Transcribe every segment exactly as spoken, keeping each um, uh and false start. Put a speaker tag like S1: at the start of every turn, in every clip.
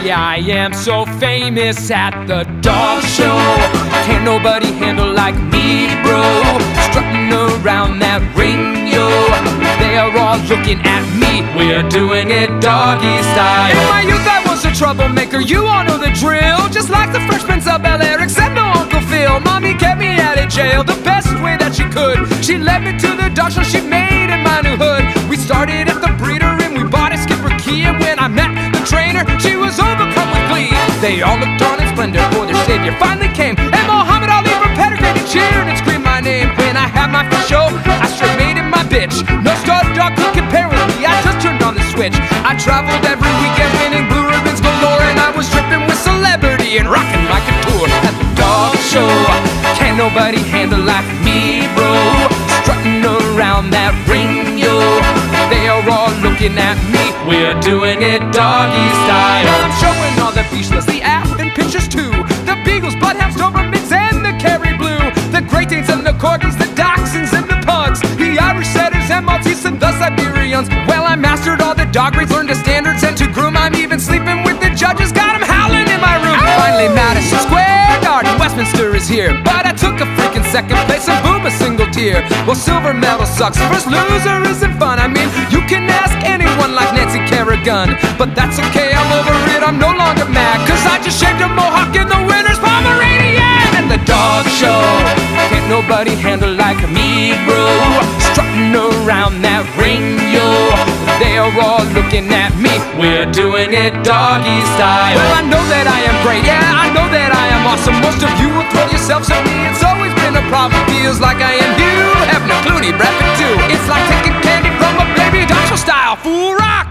S1: Yeah, I am so famous at the dog show. Can't nobody handle like me, bro. Strutting around that ring, yo. They are all looking at me. We're doing it doggy style. In my youth I was a troublemaker, you all know the drill. Just like the Fresh Prince of Bel-Air, except no Uncle Phil. Mommy kept me out of jail the best way that she could. She led me to the dog show she made in my new hood. We started at the breeder and we bought a Skipper Key. And when I met the trainer, she was overcome with glee. They all looked on in splendor, for their savior finally came. And Muhammad Ali from Pettigrew cheered and screamed my name. When I had my first show, I straight made it my bitch. No star dog could compare with me, I just turned on the switch. I traveled every weekend winning blue ribbons galore. And I was dripping with celebrity and rocking like a tour. At the dog show, can't nobody handle like me, bro. Strutting around that ring, yo. They are all looking at me. We're doing it doggy style. I'm showing all the beachless, the Afghan pinchers too. The Beagles, Bloodhounds, Dobermans, and the Kerry Blue. The Great Danes and the Corgis, the Dachshunds and the Pugs. The Irish Setters and Maltese and the Siberians. Well, I mastered all the dog breeds, learned the standards and to groom. I'm even sleeping with the judges, got them howling in my room. Finally, Madison Square Garden, Westminster is here. But I took a freaking second place and boom, a single tear. Well, silver medal sucks, first loser isn't fun. I mean, you can ask anyone like Nancy Kerrigan. But that's okay, I'm over it, I'm no longer mad. Cause I just shaved a mohawk in the winter's Pomeranian. And the dog show, can't nobody handle like me, bro. Strutting around that ring, yo. They are all looking at me. We're doing it doggy style. Well, I know that I am great, yeah, I know that I am awesome. Most of you will throw yourselves at me, it's always been a problem. Feels like I am you, having a Clooney rapping too. It's like taking candy from a baby, dog show style, fool rock.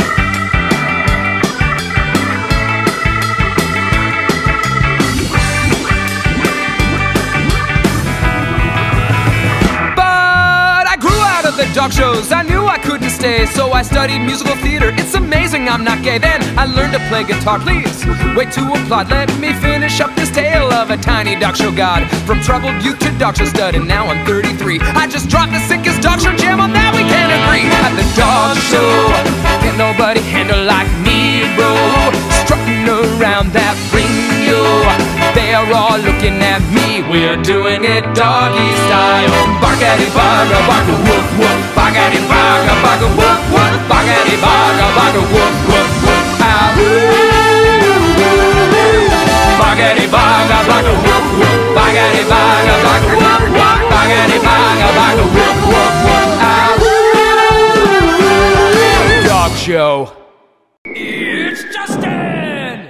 S1: The dog shows, I knew I couldn't stay, so I studied musical theater. It's amazing I'm not gay. Then I learned to play guitar. Please wait to applaud. Let me finish up this tale of a tiny dog show god. From troubled youth to dog show stud, and now I'm thirty-three. I just dropped the sickest dog show jam, on that we can agree. At the dog show, can't nobody handle like me, bro. Strutting around that ring, yo. They are all looking at me. We're doing it doggy style. Barkaddy barga barga woof woof. Barkaddy barga barga woof woof. Barkaddy barga barga woof woof woof. Ah woo. Barkaddy barga barga woof woof. Barkaddy barga barga woof woof. Barkaddy barga barga woof woof woof. Ah woo. Dog show. It's Justin.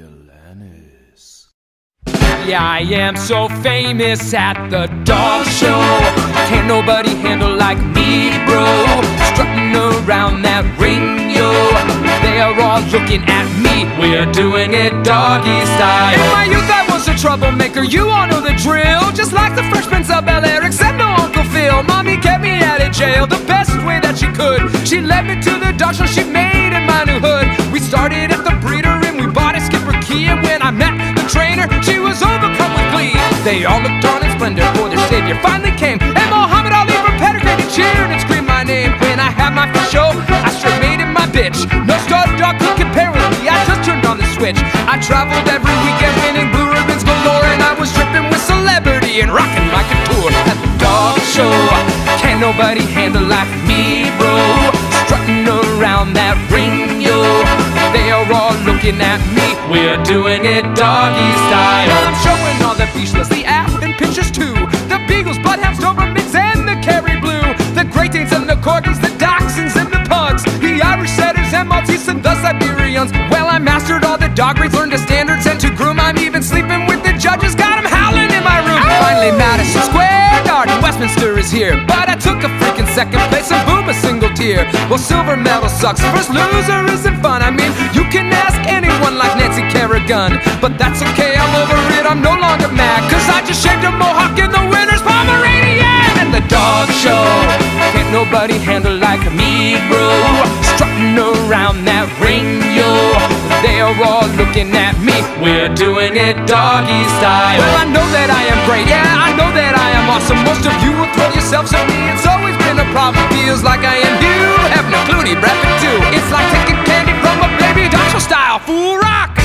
S1: Yeah, I am so famous at the dog show. Can't nobody handle like me, bro. Strutting around that ring, yo. They are all looking at me. We're doing it doggy style. In my youth I was a troublemaker, you all know the drill. Just like the Fresh Prince of Bel-Air, except no Uncle Phil. Mommy kept me out of jail the best way that she could. She led me to the dog show she made in my new hood. We started at the breeder and we bought a Skipper Key. And when I met the trainer, she was overcome with glee. They all looked on in splendor, for their savior finally came. And Muhammad Ali from Pettigrew cheered and screamed my name. When I had my first show, I straight made it my bitch. No star dog could compare with me, I just turned on the switch. I traveled every weekend winning blue ribbons galore. And I was dripping with celebrity and rocking like a tour. At the dog show, can't nobody handle like me, bro. Strutting around that ring, yo. They are all looking at me. We're doing it doggy style. I'm showing all the beachless, the Afghan pinchers too. The Beagles, Bloodhounds, Dobermans, and the Kerry Blue. The Great Danes and the Corgis, the Dachshunds and the Pugs. The Irish Setters and Maltese and the Siberians. Well, I mastered all the dog breeds, learned the standards and to groom. I'm even sleeping with the judges, got them howling in my room. Finally, Madison Square Garden, Westminster is here. But I took a freaking second place and boom, a single tear. Well, silver medal sucks, first loser isn't fun. I mean, you can ask anyone like Nancy Kerrigan. But that's okay, I'm over it, I'm no longer mad. Cause I just shaved a mohawk in the winter's Pomeranian. And the dog show, can't nobody handle like me, bro. Strutting around that ring, yo. They are all looking at me. We're doing it doggy style. Well, I know that I am great, yeah, I know that I am awesome. Most of you will throw yourselves at me, it's always been a problem. Feels like I am you, having a Clooney rapping too. It's like taking candy from a baby, dog show style, fool rock.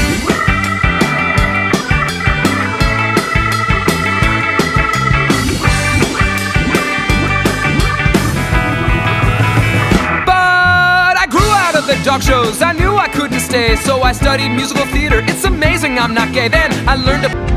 S1: dog shows. I knew I couldn't stay, so I studied musical theater. It's amazing I'm not gay. Then I learned to